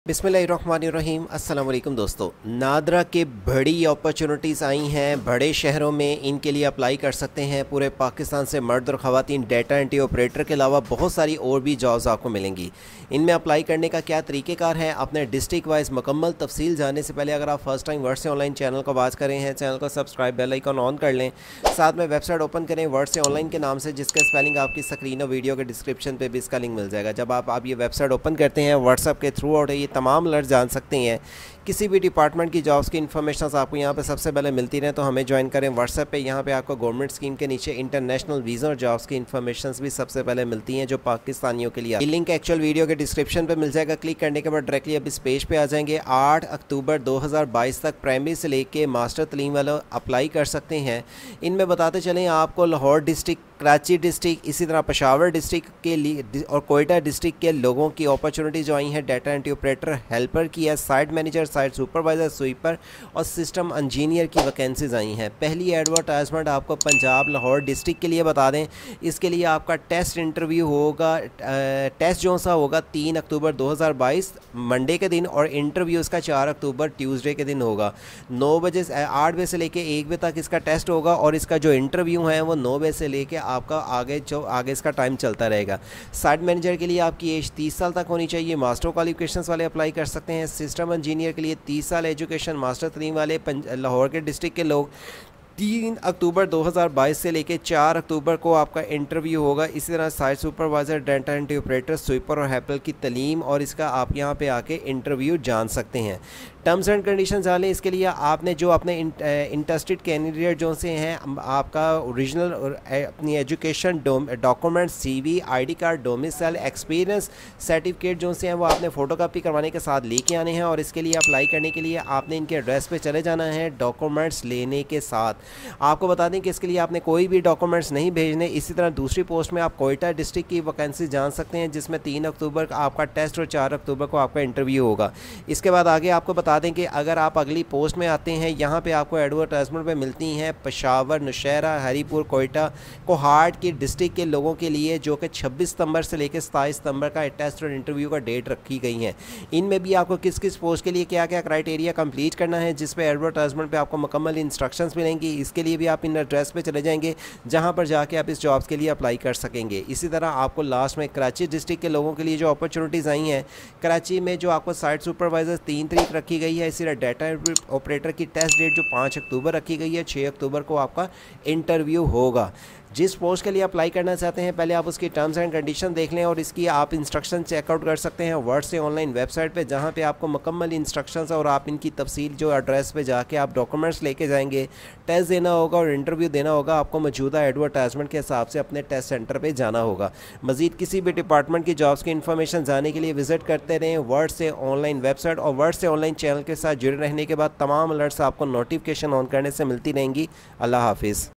बिस्मिल्लाहिर्रहमानिर्रहीम। अस्सलाम वालेकुम दोस्तों, नादरा के बड़ी अपॉर्चुनिटीज़ आई हैं बड़े शहरों में, इनके लिए अप्लाई कर सकते हैं। पूरे पाकिस्तान से मर्द और ख़वातीन डेटा एंट्री ऑपरेटर के अलावा बहुत सारी और भी जॉब्स आपको मिलेंगी। इनमें अप्लाई करने का क्या तरीक़ेकार है, अपने डिस्ट्रिक्ट वाइज मुकम्मल तफसील जानने से पहले अगर आप फर्स्ट टाइम वर्ड से ऑनलाइन चैनल को वाच करें हैं, चैनल को सब्सक्राइब, बेल आइकन ऑन कर लें, साथ में वेबसाइट ओपन करें वर्ड से ऑनलाइन के नाम से, जिसका स्पेलिंग आपकी स्क्रीन और वीडियो के डिस्क्रिप्शन पर भी इसका लिंक मिल जाएगा। जब आप ये वेबसाइट ओपन करते हैं व्हाट्सएप के थ्रू और ये तमाम अलर्ट जान सकते हैं। किसी भी डिपार्टमेंट की जॉब्स की इन्फॉर्मेशन आपको यहाँ पे सबसे पहले मिलती रहे तो हमें ज्वाइन करें व्हाट्सएप पे। यहाँ पे आपको गवर्नमेंट स्कीम के नीचे इंटरनेशनल वीज़ा और जॉब्स की इन्फॉर्मेशन भी सबसे पहले मिलती हैं जो पाकिस्तानियों के लिए। लिंक एक्चुअल वीडियो के डिस्क्रिप्शन पे मिल जाएगा। क्लिक करने के बाद डायरेक्टली अब इस पेज पे आ जाएंगे। 8 अक्टूबर 2022 तक प्राइमरी से लेके मास्टर तलीम वाले अप्लाई कर सकते हैं। इनमें बताते चलें आपको लाहौर डिस्ट्रिक्ट, कराची डिस्ट्रिक्ट, इसी तरह पेशावर डिस्ट्रिक्ट के लिए और कोयटा डिस्ट्रिक्ट के लोगों की अपॉर्चुनिटी जो आई हैं डेटा एंट्री ऑपरेटर, हेल्पर की है, site manager, site supervisor, sweeper और सिस्टम इंजीनियर की वैकेंसीज आई हैं। पहली एडवर्टाइजमेंट आपको पंजाब लाहौर डिस्ट्रिक्ट के लिए बता दें। इसके लिए आपका टेस्ट इंटरव्यू होगा। टेस्ट जो सा होगा 3 अक्टूबर 2022 मंडे के दिन और इंटरव्यू इसका 4 अक्टूबर ट्यूसडे के दिन होगा। 8 बजे से लेके 1 बजे तक इसका टेस्ट होगा और इसका जो इंटरव्यू है वो 9 बजे से लेके आपका आगे इसका टाइम चलता रहेगा। साइट मैनेजर के लिए आपकी एज 30 साल तक होनी चाहिए। मास्टर क्वालिफिकेशंस वाले अप्लाई कर सकते हैं। सिस्टम इंजीनियर के लिए 30 साल एजुकेशन, मास्टर तलीम वाले लाहौर के डिस्ट्रिक्ट के लोग 3 अक्टूबर 2022 से लेकर 4 अक्टूबर को आपका इंटरव्यू होगा। इसी तरह site supervisor, data entry operator, sweeper और हेल्पर की तलीम और इसका आप यहाँ पे आके इंटरव्यू जान सकते हैं। टर्म्स एंड कंडीशन जान लें। इसके लिए आपने जो अपने इंटरेस्टेड कैंडिडेट जो से हैं, आपका ओरिजिनल अपनी education document, CV, ID card, domicile, experience certificate जो से हैं वो आपने फ़ोटोकॉपी करवाने के साथ लेके आने हैं। और इसके लिए अप्लाई करने के लिए आपने इनके एड्रेस पे चले जाना है डॉक्यूमेंट्स लेने के साथ। आपको बता दें कि इसके लिए आपने कोई भी डॉक्यूमेंट्स नहीं भेजने। इसी तरह दूसरी पोस्ट में आप कोयटा डिस्ट्रिक्ट की वैकेंसी जान सकते हैं जिसमें 3 अक्टूबर का आपका टेस्ट और 4 अक्टूबर को आपका इंटरव्यू होगा। इसके बाद आगे आपको बता दें कि अगर आप अगली पोस्ट में आते हैं, यहाँ पे आपको एडवर्टाइजमेंट पे मिलती हैं पेशावर, नौशहरा, हरीपुर, कोयटा, कोहाट की डिस्ट्रिक्ट के लोगों के लिए, जो कि 26 सितंबर से लेकर 27 सितंबर का टेस्ट और इंटरव्यू का डेट रखी गई है। इनमें भी आपको किस किस पोस्ट के लिए क्या क्या क्राइटेरिया कंप्लीट करना है, जिस पे एडवर्टाइजमेंट पे आपको मुकम्मल इंस्ट्रक्शंस मिलेंगी। इसके लिए भी आप इन एड्रेस पे चले जाएंगे जहाँ पर जाके आप इस जॉब्स के लिए अप्लाई कर सकेंगे। इसी तरह आपको लास्ट में कराची डिस्ट्रिक्ट के लोगों के लिए जो अपॉर्चुनिटीज़ आई हैं, कराची में जो आपको साइट सुपरवाइज़र 3 तारीख रखी गई है। इसी तरह डेटा ऑपरेटर की टेस्ट डेट जो 5 अक्टूबर रखी गई है, 6 अक्टूबर को आपका इंटरव्यू होगा। जिस पोस्ट के लिए अप्लाई करना चाहते हैं पहले आप उसकी टर्म्स एंड कंडीशन देख लें और इसकी आप इंस्ट्रक्शन चेकआउट कर सकते हैं वर्ड से ऑनलाइन वेबसाइट पे, जहां पे आपको मुकम्मल इंस्ट्रक्शंस और आप इनकी तफसील जो एड्रेस पे जाके आप डॉक्यूमेंट्स लेके जाएंगे, टेस्ट देना होगा और इंटरव्यू देना होगा। आपको मौजूदा एडवर्टाइजमेंट के हिसाब से अपने टेस्ट सेंटर पर जाना होगा। मजीद किसी भी डिपार्टमेंट की जॉब्स की इन्फॉर्मेशन जानने के लिए विजिट करते रहें वर्ड से ऑनलाइन वेबसाइट और वर्ड से ऑनलाइन चैनल के साथ जुड़े रहने के बाद तमाम अलर्ट्स आपको नोटिफिकेशन ऑन करने से मिलती रहेंगी। अल्लाह हाफिज़।